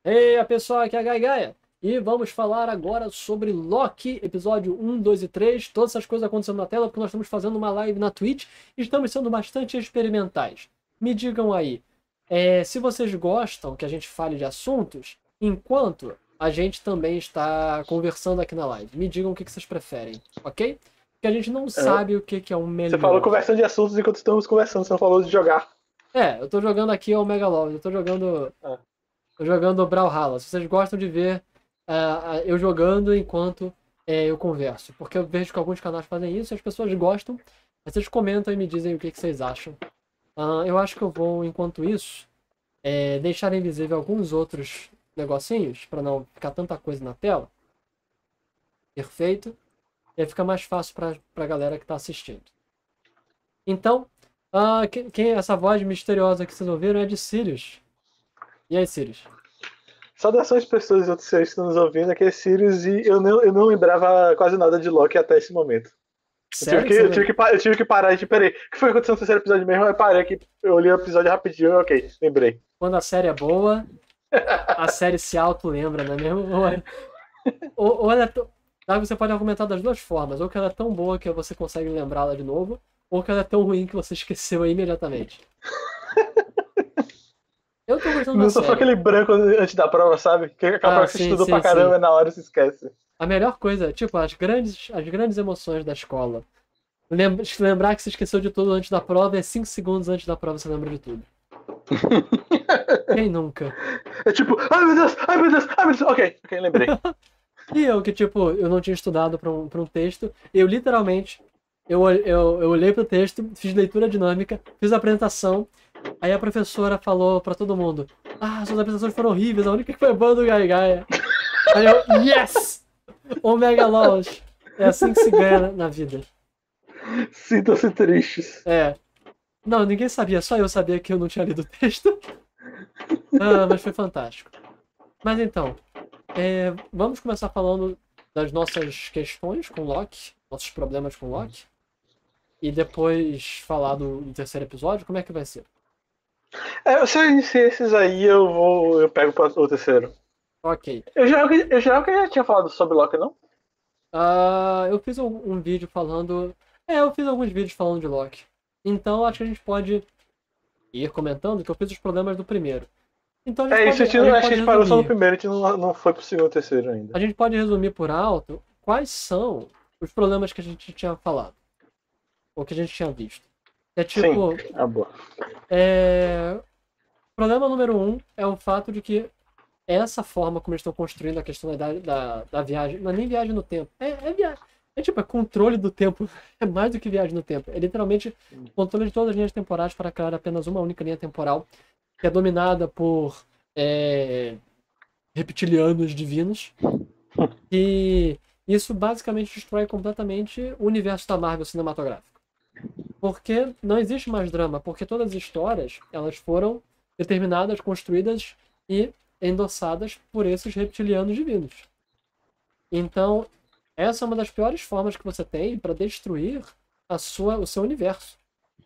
Ei, pessoal, aqui é a Gai Gaia. E vamos falar agora sobre Loki, episódio 1, 2 e 3. Todas essas coisas acontecendo na tela, porque nós estamos fazendo uma live na Twitch e estamos sendo bastante experimentais. Me digam aí, se vocês gostam que a gente fale de assuntos, enquanto a gente também está conversando aqui na live. Me digam o que vocês preferem, ok? Porque a gente não É, sabe o que é o Você falou melhor. conversando de assuntos enquanto estamos conversando, você não falou de jogar. Eu tô jogando aqui o Megalove, eu tô jogando. Ah, Tô jogando Brawlhalla. Se vocês gostam de ver eu jogando enquanto eu converso. Porque eu vejo que alguns canais fazem isso e as pessoas gostam. Vocês comentam e me dizem o que vocês acham. Eu acho que eu vou, enquanto isso, deixar invisível alguns outros negocinhos, para não ficar tanta coisa na tela. Perfeito. E aí fica mais fácil pra galera que tá assistindo. Então, essa voz misteriosa que vocês ouviram é de Sirius. E aí, Sirius? saudações pessoas e outros seres que estão nos ouvindo, aqui é Sirius e eu não lembrava quase nada de Loki até esse momento. Eu tive Sério que, que você eu não... tive que, eu tive que parar de. Peraí, o que foi que aconteceu no terceiro episódio mesmo? Eu parei aqui, eu li o episódio rapidinho, ok, lembrei. Quando a série é boa, a série se auto-lembra, não é mesmo? Ou ela é você pode argumentar das duas formas. Ou que ela é tão boa que você consegue lembrá-la de novo, ou que ela é tão ruim que você esqueceu imediatamente. Eu tô gostando da Não só foi série. aquele branco antes da prova, sabe? Que aquela Ah, prova que você sim, estudou pra sim, caramba sim. e na hora se esquece. A melhor coisa, tipo, as grandes emoções da escola. Lembrar que você esqueceu de tudo antes da prova e 5 segundos antes da prova você lembra de tudo. Quem nunca? É tipo, ai meu Deus, ai meu Deus, ai meu Deus, ok, lembrei. E eu que, tipo, eu não tinha estudado pra um texto, eu literalmente, eu olhei pro texto, fiz leitura dinâmica, fiz a apresentação, aí a professora falou pra todo mundo, suas apresentações foram horríveis, a única que foi boa é do Gai Gaia. Aí eu, yes! Omega Laws. É assim que se ganha na vida. Sintam-se tristes. É. Não, ninguém sabia, só eu sabia que eu não tinha lido o texto. Mas foi fantástico. Mas então, vamos começar falando das nossas questões com Loki, nossos problemas com Loki, e depois falar do terceiro episódio. Como é que vai ser? Se eu iniciar esses aí, eu pego o terceiro. Ok. Eu já tinha falado sobre Loki, não? Eu fiz um vídeo falando. Eu fiz alguns vídeos falando de Loki. Então acho que a gente pode ir comentando que eu fiz os problemas do primeiro. Então É isso, a gente acho que pode a gente parou só no resumir. primeiro, a gente não foi pro segundo e terceiro ainda. A gente pode resumir por alto quais são os problemas que a gente tinha falado. Ou que a gente tinha visto. É Sim, tipo, boa. problema número um é o fato de que essa forma como eles estão construindo a questão da viagem, não é nem viagem no tempo, viagem. É controle do tempo, é mais do que viagem no tempo. É literalmente controle de todas as linhas temporais para criar apenas uma única linha temporal, que é dominada por reptilianos divinos. E isso basicamente destrói completamente o universo da Marvel cinematográfico. Porque não existe mais drama, porque todas as histórias, elas foram determinadas, construídas e endossadas por esses reptilianos divinos. Então, essa é uma das piores formas que você tem para destruir o seu universo.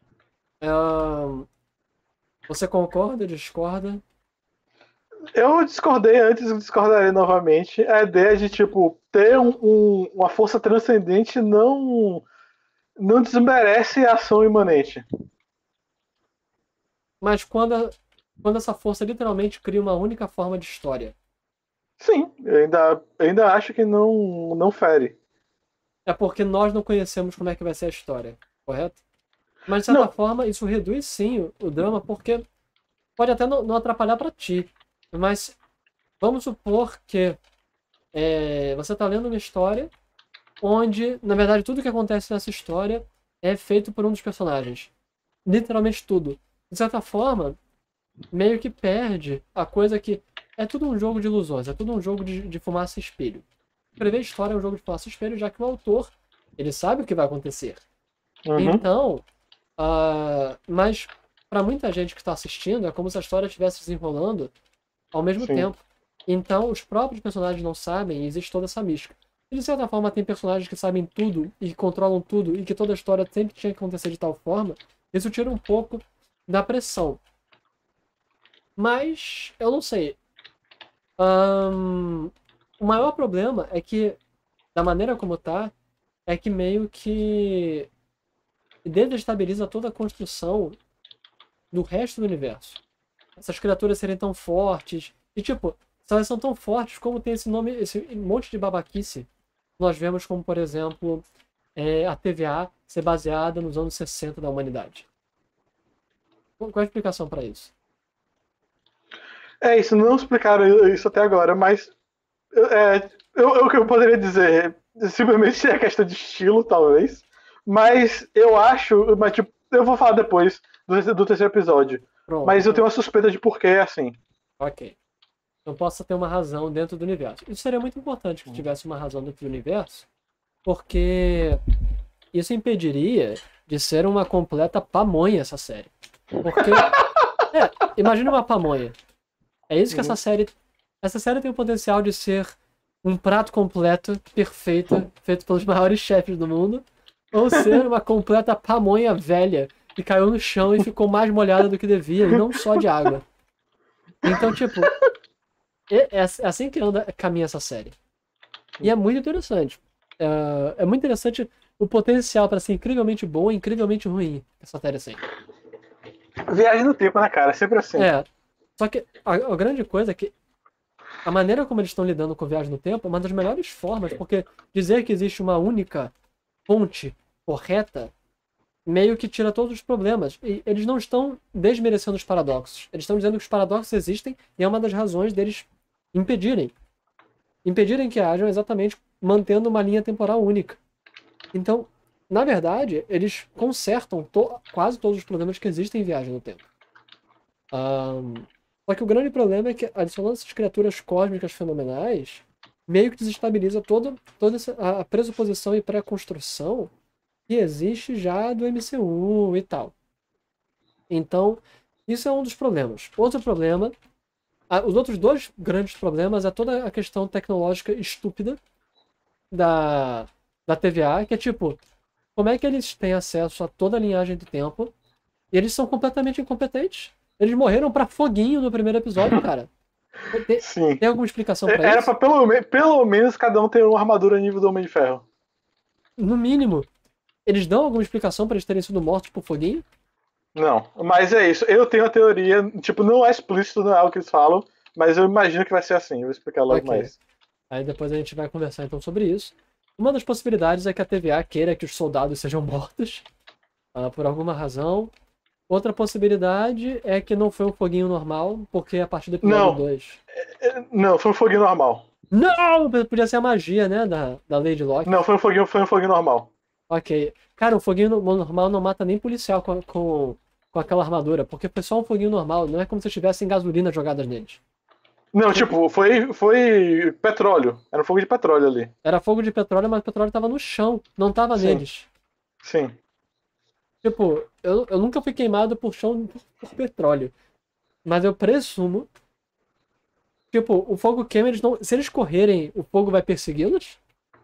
Você concorda, discorda? Eu discordei antes, eu discordarei novamente. A ideia de, tipo, ter uma força transcendente não desmerece a ação imanente. Mas quando essa força literalmente cria uma única forma de história. Sim, eu ainda acho que não fere. É porque nós não conhecemos como é que vai ser a história, correto? Mas de certa Não, forma isso reduz sim o drama, porque pode até não atrapalhar para ti. Mas vamos supor que você está lendo uma história onde, na verdade, tudo que acontece nessa história é feito por um dos personagens. Literalmente tudo. De certa forma, meio que perde a coisa que é tudo um jogo de ilusões, é tudo um jogo de fumaça e espelho. Escrever história é um jogo de fumaça e espelho, já que o autor, ele sabe o que vai acontecer. uhum, Então, mas para muita gente que está assistindo, é como se a história estivesse desenrolando ao mesmo sim. tempo. Então, os próprios personagens não sabem e existe toda essa mística. E, de certa forma, tem personagens que sabem tudo e que controlam tudo e que toda a história sempre tinha que acontecer de tal forma. Isso tira um pouco da pressão. Mas, eu não sei. O maior problema é que, da maneira como tá, é que meio que desestabiliza toda a construção do resto do universo. Essas criaturas serem tão fortes. E, tipo, se elas são tão fortes, como tem esse nome, esse monte de babaquice, nós vemos como, por exemplo, a TVA ser baseada nos anos 60 da humanidade. Qual é a explicação para isso? É isso, não explicaram isso até agora, mas o que eu poderia dizer, simplesmente é questão de estilo, talvez. Mas eu acho, mas tipo, eu vou falar depois do terceiro episódio. Pronto. Mas eu tenho uma suspeita de por que é assim. Ok. Então possa ter uma razão dentro do universo. Isso seria muito importante que tivesse uma razão dentro do universo, porque isso impediria de ser uma completa pamonha essa série. Porque, imagina uma pamonha. É isso que essa série... Essa série tem o potencial de ser um prato completo, perfeito, feito pelos maiores chefes do mundo, ou ser uma completa pamonha velha, que caiu no chão e ficou mais molhada do que devia, e não só de água. Então, tipo, é assim que caminha essa série. E é muito interessante. É muito interessante o potencial para ser incrivelmente bom e incrivelmente ruim que essa série tem. Viagem no tempo, né, cara? É sempre assim. Só que a grande coisa é que a maneira como eles estão lidando com viagem no tempo é uma das melhores formas, porque dizer que existe uma única ponte correta meio que tira todos os problemas. E eles não estão desmerecendo os paradoxos. Eles estão dizendo que os paradoxos existem e é uma das razões deles impedirem que hajam exatamente mantendo uma linha temporal única. Então, na verdade, eles consertam quase todos os problemas que existem em viagem no tempo. Só que o grande problema é que adicionando essas criaturas cósmicas fenomenais meio que desestabiliza toda a pressuposição e pré-construção que existe já do MCU e tal. Então, isso é um dos problemas. Outro problema, os outros dois grandes problemas é toda a questão tecnológica estúpida da TVA, que é tipo, como é que eles têm acesso a toda a linhagem do tempo e eles são completamente incompetentes? Eles morreram pra foguinho no primeiro episódio, cara. Sim. Tem alguma explicação pra isso? Era pra pelo menos cada um ter uma armadura nível do Homem de Ferro. No mínimo. Eles dão alguma explicação pra eles terem sido mortos por foguinho? Não, mas é isso. Eu tenho a teoria, tipo, não é explícito, não é o que eles falam, mas eu imagino que vai ser assim. Eu vou explicar logo mais. Aí depois a gente vai conversar então sobre isso. Uma das possibilidades é que a TVA queira que os soldados sejam mortos, por alguma razão. Outra possibilidade é que não foi um foguinho normal, porque a partir do episódio 2... Não, foi um foguinho normal. Não! Podia ser a magia, né, da Lady Locke. Não, foi um foguinho normal. Ok. Cara, o foguinho normal não mata nem policial com aquela armadura, porque foi só um foguinho normal, não é como se tivessem gasolina jogadas neles. Não, tipo, foi petróleo. Era um fogo de petróleo ali. Era fogo de petróleo, mas o petróleo tava no chão, não tava neles. Sim. Tipo, eu nunca fui queimado por chão por petróleo. Mas eu presumo. Tipo, o fogo queima, se eles correrem, o fogo vai persegui-los?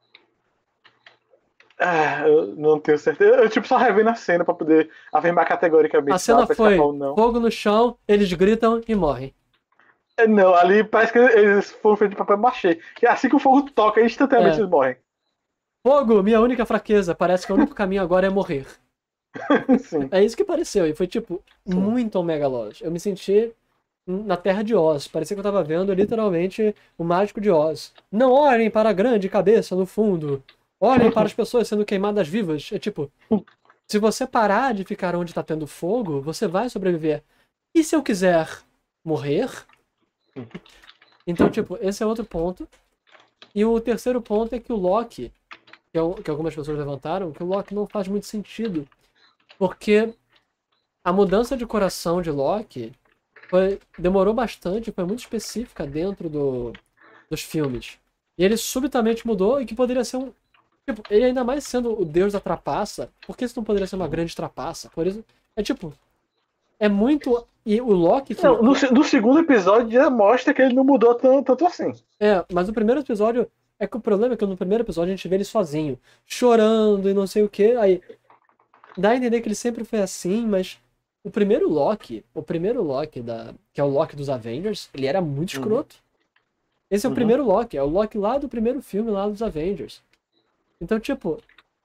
Eu não tenho certeza. Eu tipo só revendo a cena pra poder afirmar categoricamente. A cena foi fogo no chão, eles gritam e morrem. Não, ali parece que eles foram feitos de papel machê. E assim que o fogo toca, instantaneamente eles morrem. Fogo, minha única fraqueza. Parece que o único caminho agora é morrer. Sim. É isso que pareceu. E foi, tipo, muito Omega Lost. Eu me senti na Terra de Oz. Parecia que eu tava vendo, literalmente, o Mágico de Oz. Não olhem para a grande cabeça no fundo. Olhem para as pessoas sendo queimadas vivas. É tipo, se você parar de ficar onde tá tendo fogo, você vai sobreviver. E se eu quiser morrer? Então, tipo, esse é outro ponto. E o terceiro ponto é que o Loki, que algumas pessoas levantaram, que o Loki não faz muito sentido. Porque a mudança de coração de Loki demorou bastante, foi muito específica dentro dos filmes. E ele subitamente mudou e que poderia ser um... Tipo, ele ainda mais sendo o deus da trapaça, por que isso não poderia ser uma grande trapaça? Por isso, é tipo... É muito... E o Loki... Não, no segundo episódio já mostra que ele não mudou tanto assim. Mas o primeiro episódio... É que o problema é que no primeiro episódio a gente vê ele sozinho, chorando e não sei o que. Aí dá a entender que ele sempre foi assim, mas o primeiro Loki, que é o Loki dos Avengers, ele era muito escroto. Esse é o primeiro Loki, é o Loki lá do primeiro filme, lá dos Avengers. Então, tipo,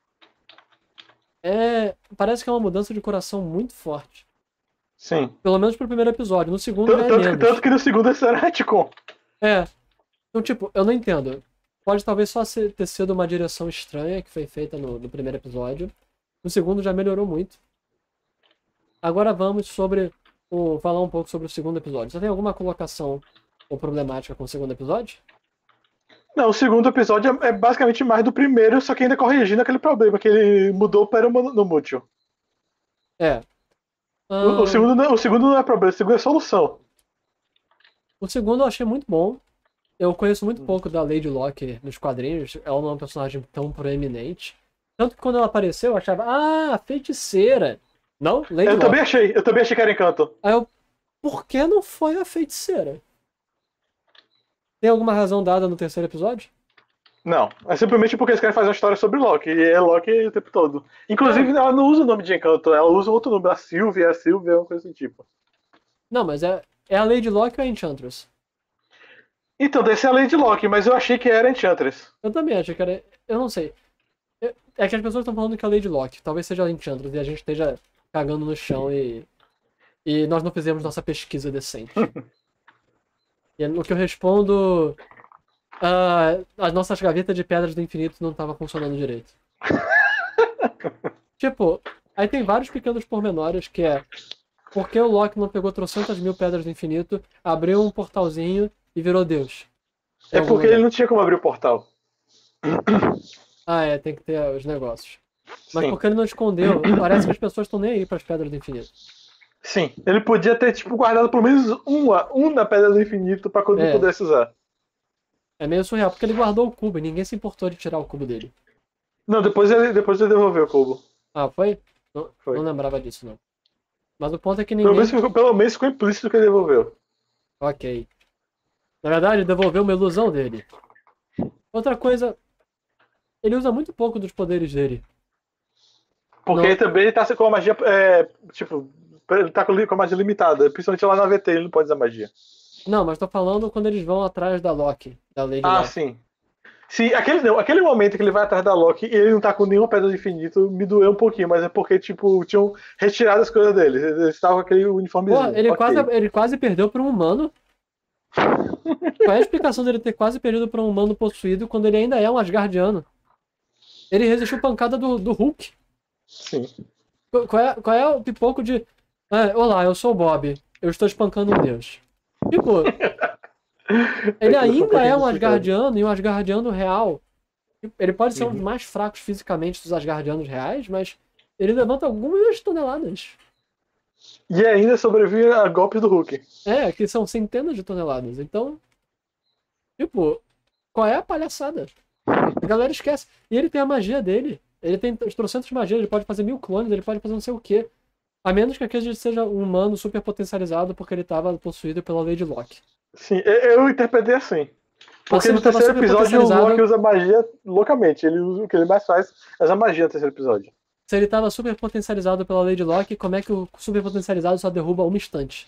parece que é uma mudança de coração muito forte. Sim. Pelo menos pro primeiro episódio. No segundo já é Tanto, menos. tanto que no segundo é era retcon. Então, tipo, eu não entendo. Pode talvez só ter sido uma direção estranha que foi feita no primeiro episódio. No segundo já melhorou muito. Agora vamos falar um pouco sobre o segundo episódio. Você tem alguma colocação ou problemática com o segundo episódio? Não, o segundo episódio é basicamente mais do primeiro, só que ainda corrigindo aquele problema que ele mudou para no mútil. O segundo não é problema, o segundo é solução. O segundo eu achei muito bom. Eu conheço muito pouco da Lady Locke nos quadrinhos. Ela não é um personagem tão proeminente. Tanto que quando ela apareceu, eu achava, feiticeira. Não, Lady Locke. Eu também achei que era Encanto. Aí por que não foi a feiticeira? Tem alguma razão dada no terceiro episódio? Não, é simplesmente porque eles querem fazer uma história sobre Loki, e é Loki o tempo todo. Inclusive, ela não usa o nome de Encanto, ela usa outro nome, a Sylvia, uma coisa do tipo. Não, mas é a Lady Locke ou a Enchantress? Então, desse é a Lady Locke, mas eu achei que era Enchantress. Eu também achei que era... Eu não sei. É que as pessoas estão falando que é a Lady Locke. Talvez seja a Enchantress e a gente esteja cagando no chão e nós não fizemos nossa pesquisa decente. E no que eu respondo... as nossas gavetas de pedras do infinito não estavam funcionando direito. Tipo, aí tem vários pequenos pormenores que é... Por que o Loki não pegou 300.000 pedras do infinito, abriu um portalzinho e virou Deus? É porque ele não tinha como abrir o portal. Tem que ter os negócios. Mas Sim. porque ele não escondeu, parece que as pessoas estão nem aí para as pedras do infinito. Sim, ele podia ter guardado pelo menos uma pedra do infinito pra quando ele pudesse usar. É meio surreal, porque ele guardou o cubo e ninguém se importou de tirar o cubo dele. Não, depois ele devolveu o cubo. Foi? Foi. Não lembrava disso, não. Mas o ponto é que ninguém... Pelo menos ficou implícito que ele devolveu. Ok. Na verdade, ele devolveu uma ilusão dele. Outra coisa... Ele usa muito pouco dos poderes dele. Porque também ele tá com a magia... ele tá com a magia limitada. Principalmente lá na VT, ele não pode usar magia. Não, mas tô falando quando eles vão atrás da Loki. Da Lady Locke. Sim. Sim, aquele momento que ele vai atrás da Loki e ele não tá com nenhuma pedra do infinito, me doeu um pouquinho, mas é porque, tinham retirado as coisas dele. Eles estavam com aquele uniformezinho. Ele quase perdeu pra um humano. Qual é a explicação dele ter quase perdido pra um humano possuído quando ele ainda é um Asgardiano? Ele resistiu pancada do Hulk. Sim. Qual é o pipoco de... olá, eu sou o Bob. Eu estou espancando um deus. Tipo... Ele ainda é um Asgardiano e um Asgardiano real. Ele pode ser um dos mais fracos fisicamente dos Asgardianos reais, mas ele levanta algumas toneladas. E ainda sobrevive a golpes do Hulk. Que são centenas de toneladas. Então, tipo, qual é a palhaçada? A galera esquece. E ele tem a magia dele. Ele tem os trocentos magias, ele pode fazer 1000 clones, ele pode fazer não sei o quê. A menos que aquele seja um humano super potencializado porque ele estava possuído pela Lady Locke. Sim, eu interpretei assim. Porque no terceiro episódio o Loki usa magia loucamente. O que ele mais faz é usar magia no terceiro episódio. Se ele estava super potencializado pela Lady Locke, como é que o super potencializado só derruba um instante?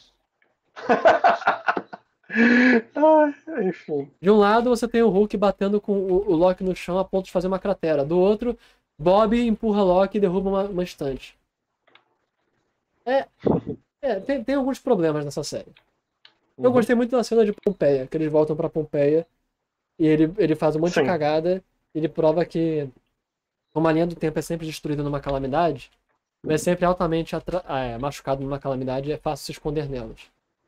Enfim. De um lado você tem o Hulk batendo com o Loki no chão a ponto de fazer uma cratera. Do outro, Bob empurra Loki e derruba uma estante. Tem alguns problemas nessa série. Eu gostei muito da cena de Pompeia, que eles voltam pra Pompeia e ele faz um monte de cagada e ele prova que como a linha do tempo é sempre destruída numa calamidade, mas é sempre altamente machucado numa calamidade e é fácil se esconder nelas.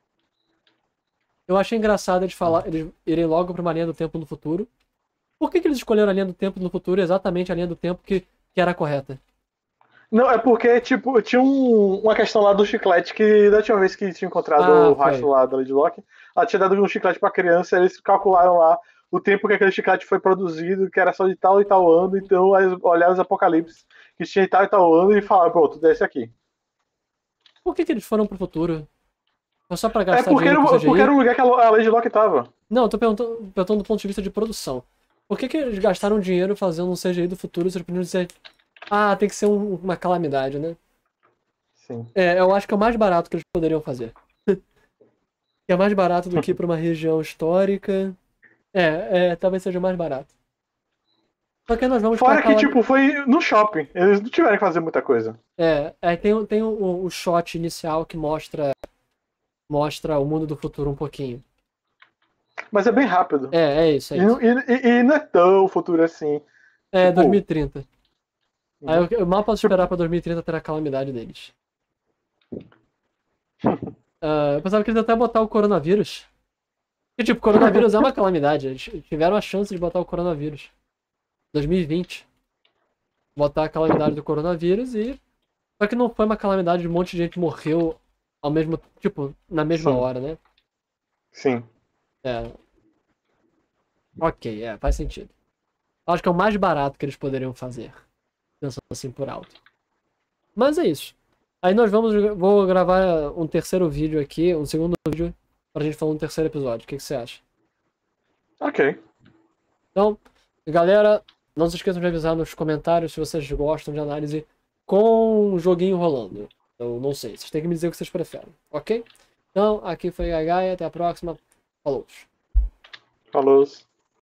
Eu achei engraçado eles irem logo pra uma linha do tempo no futuro. Por que eles escolheram a linha do tempo no futuro exatamente a linha do tempo que era a correta? Não, é porque, tinha uma questão lá do chiclete que da última vez que tinha encontrado o rastro lá da Lady Locke, ela tinha dado um chiclete pra criança, eles calcularam lá o tempo que aquele chiclete foi produzido, que era só de tal e tal ano, então eles olharam os apocalipses que tinha de tal e tal ano e falaram, pronto, desce aqui. Por que eles foram pro futuro? Foi só pra gastar porque era um lugar que a Lady Locke tava. Não, eu tô perguntando do ponto de vista de produção. Por que eles gastaram dinheiro fazendo um CGI do futuro se eles podiam dizer... tem que ser uma calamidade, né? Sim. Eu acho que é o mais barato que eles poderiam fazer. É mais barato do que ir pra uma região histórica. Talvez seja o mais barato. Só que nós vamos Fora pra que, tipo, foi no shopping. Eles não tiveram que fazer muita coisa. Aí tem o shot inicial que mostra o mundo do futuro um pouquinho. Mas é bem rápido. É isso, é E, isso. e não é tão futuro assim. É, Tipo, 2030. Aí uhum. eu mal posso esperar pra 2030 ter a calamidade deles. Eu pensava que eles iam até botar o coronavírus. Porque, tipo, o coronavírus é uma calamidade. Eles tiveram a chance de botar o coronavírus. 2020. Botar a calamidade do coronavírus e. Só que não foi uma calamidade de um monte de gente morreu ao mesmo. Tipo, na mesma Sim. hora, né? Sim. É. Ok, faz sentido. Acho que é o mais barato que eles poderiam fazer. Pensando assim por alto. Mas é isso. Aí vou gravar um terceiro vídeo aqui, um segundo vídeo, pra gente falar um terceiro episódio. O que você acha? Ok. Então, galera, não se esqueçam de avisar nos comentários se vocês gostam de análise com o joguinho rolando. Eu não sei, vocês têm que me dizer o que vocês preferem, ok? Então, aqui foi a Gaia, até a próxima. Falou! Falou.